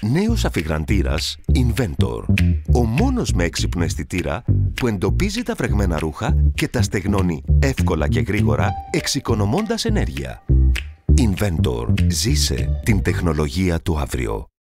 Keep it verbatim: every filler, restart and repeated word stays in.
Νέος αφιγραντήρας Inventor. Ο μόνος με έξυπνο αισθητήρα που εντοπίζει τα βρεγμένα ρούχα και τα στεγνώνει εύκολα και γρήγορα, εξοικονομώντας ενέργεια. Inventor. Ζήσε την τεχνολογία του αύριο.